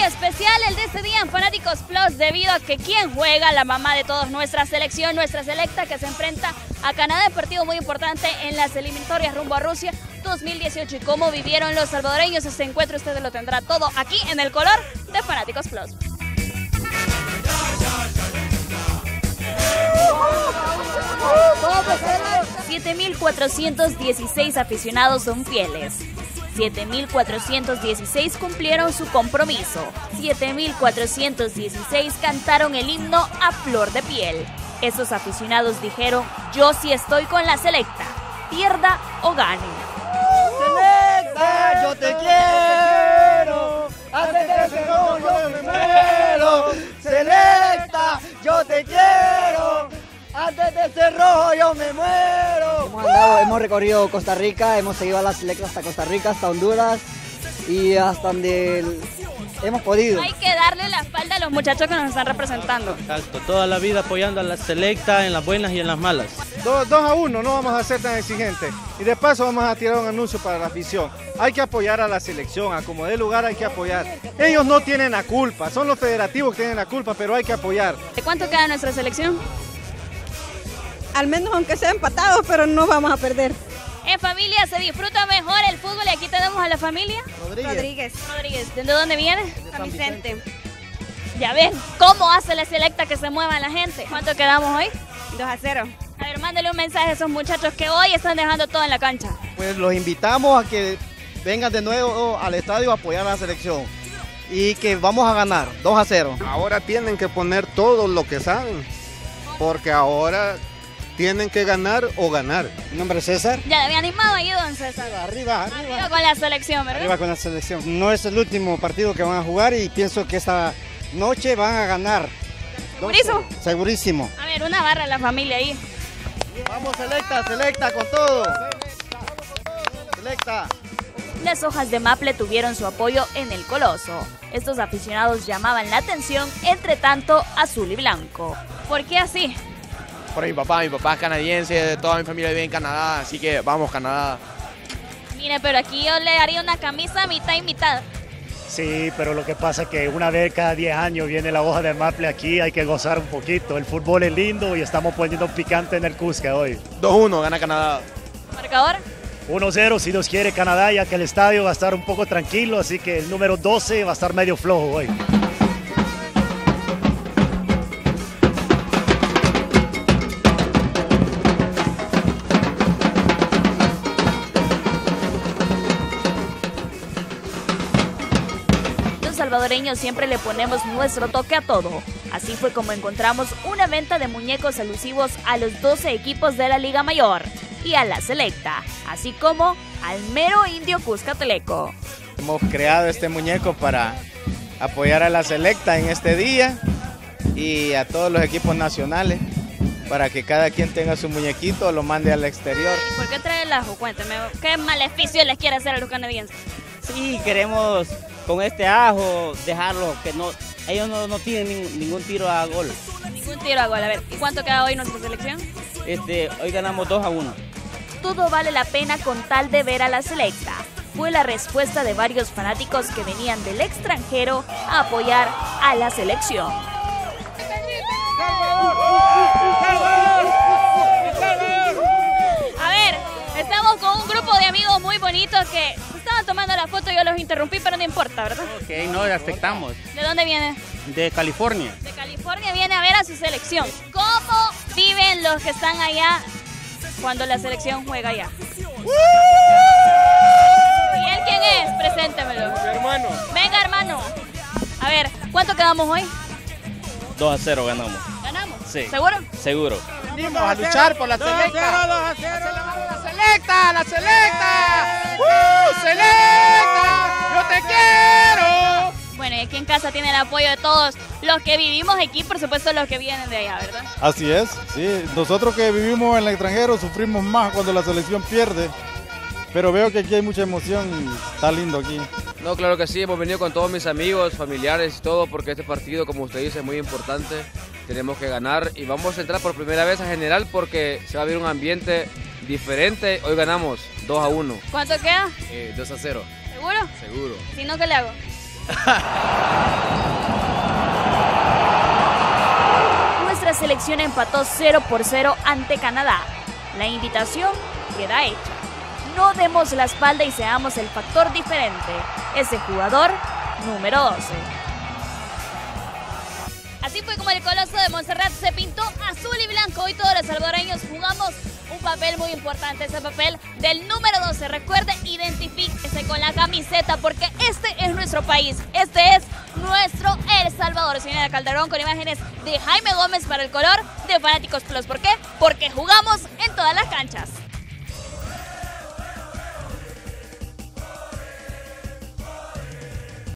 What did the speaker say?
especial el de este día en Fanáticos Plus, debido a que quien juega, la mamá de todos, nuestra selección, nuestra selecta, que se enfrenta a Canadá en partido muy importante en las eliminatorias rumbo a Rusia 2018. Y cómo vivieron los salvadoreños este encuentro, usted lo tendrá todo aquí en el color de Fanáticos Plus. $7,416 aficionados son fieles. 7,416 cumplieron su compromiso. 7,416 cantaron el himno a flor de piel. Esos aficionados dijeron: yo sí estoy con la selecta, pierda o gane. Selecta, yo te quiero, antes de ese rojo yo me muero. Selecta, yo te quiero, antes de ese rojo yo me muero. Hemos recorrido Costa Rica, hemos seguido a la selecta hasta Costa Rica, hasta Honduras y hasta donde hemos podido. Hay que darle la espalda a los muchachos que nos están representando. Exacto, toda la vida apoyando a la selecta en las buenas y en las malas. 2-1, no vamos a ser tan exigentes. Y de paso vamos a tirar un anuncio para la afición. Hay que apoyar a la selección, a como dé lugar hay que apoyar. Ellos no tienen la culpa, son los federativos que tienen la culpa, pero hay que apoyar. ¿De cuánto queda nuestra selección? Al menos aunque sea empatados, pero no vamos a perder. En familia se disfruta mejor el fútbol y aquí tenemos a la familia. Rodríguez. ¿De dónde viene? San Vicente. Ya ven cómo hace la selecta que se mueva la gente. ¿Cuánto quedamos hoy? 2-0. A ver, mándale un mensaje a esos muchachos que hoy están dejando todo en la cancha. Pues los invitamos a que vengan de nuevo al estadio a apoyar a la selección y que vamos a ganar 2-0. Ahora tienen que poner todo lo que saben, porque ahora tienen que ganar o ganar. Mi nombre es César. Ya había animado ahí, don César. Arriba Con la selección, ¿verdad? Arriba con la selección. No es el último partido que van a jugar y pienso que esta noche van a ganar. ¿Segurísimo? Segurísimo. A ver, una barra a la familia ahí. Vamos selecta, selecta con todo. Selecta. Las hojas de maple tuvieron su apoyo en el Coloso. Estos aficionados llamaban la atención, entre tanto azul y blanco. ¿Por qué así? Por mi papá es canadiense, toda mi familia vive en Canadá, así que vamos Canadá. Mire, pero aquí yo le haría una camisa mitad y mitad. Sí, pero lo que pasa es que una vez cada 10 años viene la hoja de maple aquí, hay que gozar un poquito. El fútbol es lindo y estamos poniendo picante en el Cusca hoy. 2-1, gana Canadá. ¿Marcador? 1-0, si Dios quiere, Canadá, ya que el estadio va a estar un poco tranquilo, así que el número 12 va a estar medio flojo hoy. Salvadoreños siempre le ponemos nuestro toque a todo. Así fue como encontramos una venta de muñecos alusivos a los 12 equipos de la Liga Mayor y a la selecta, así como al mero indio Cuscatleco. Hemos creado este muñeco para apoyar a la selecta en este día y a todos los equipos nacionales, para que cada quien tenga su muñequito o lo mande al exterior. ¿Y por qué trae el ajo? Cuénteme, ¿qué maleficio les quiere hacer a los canadienses? Sí, queremos con este ajo dejarlo, que no, ellos no tienen ningún tiro a gol. Ningún tiro a gol. A ver, ¿y cuánto queda hoy nuestra selección? Hoy ganamos 2-1. Todo vale la pena con tal de ver a la selecta. Fue la respuesta de varios fanáticos que venían del extranjero a apoyar a la selección. A ver, estamos con un grupo de amigos muy bonitos que estaban tomando la foto y yo los interrumpí, pero no importa, ¿verdad? Ok, no le afectamos. ¿De dónde viene? De California. De California viene a ver a su selección. ¿Cómo viven los que están allá cuando la selección juega allá? ¿Y él quién es? Preséntemelo. Mi hermano. Venga, hermano. A ver, ¿cuánto quedamos hoy? 2-0 ganamos. ¿Ganamos? Sí. ¿Seguro? Seguro. Venimos a luchar por la selecta. ¡La selecta! ¡La selecta! ¡Selecta! ¡Yo te quiero! Bueno, y aquí en casa tiene el apoyo de todos los que vivimos aquí, por supuesto los que vienen de allá, ¿verdad? Así es, sí. Nosotros que vivimos en el extranjero sufrimos más cuando la selección pierde. Pero veo que aquí hay mucha emoción y está lindo aquí. No, claro que sí, hemos venido con todos mis amigos, familiares y todo, porque este partido, como usted dice, es muy importante. Tenemos que ganar y vamos a entrar por primera vez a general porque se va a ver un ambiente diferente. Hoy ganamos 2-1. ¿Cuánto queda? 2-0. ¿Seguro? Seguro. Si no, ¿qué le hago? selección empató 0-0 ante Canadá. La invitación queda hecha. No demos la espalda y seamos el factor diferente. Ese jugador número 12. Así fue como el Coloso de Montserrat se pintó azul y blanco. Hoy todos los salvadoreños jugamos un papel muy importante, ese papel del número 12. Recuerde, identifíquese con la camiseta porque este es nuestro país, este es nuestro El Salvador. Señora Calderón con imágenes de Jaime Gómez para el color de Fanáticos Plus. ¿Por qué? Porque jugamos en todas las canchas.